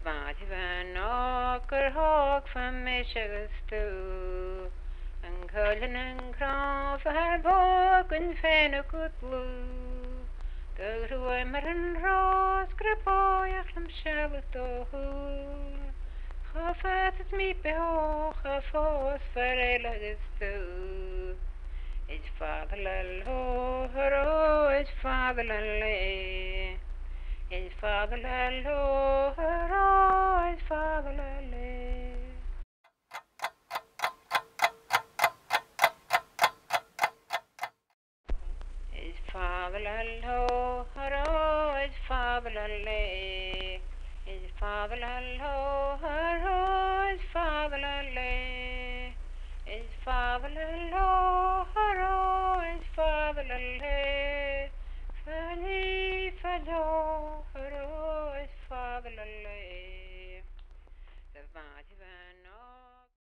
Wat van okker hoog van misje stoel. Een kullen en kraaf haar boken fijne kutlu. De groei maar een roos krepoojach lam shellig doel. Gafat het mi behoog afos verelig stoel. It's fatherland ho hero, it's fatherland. It's fatherland ho hero, it's fatherland. It's fatherland ho hero, it's fatherland. It's fatherland ho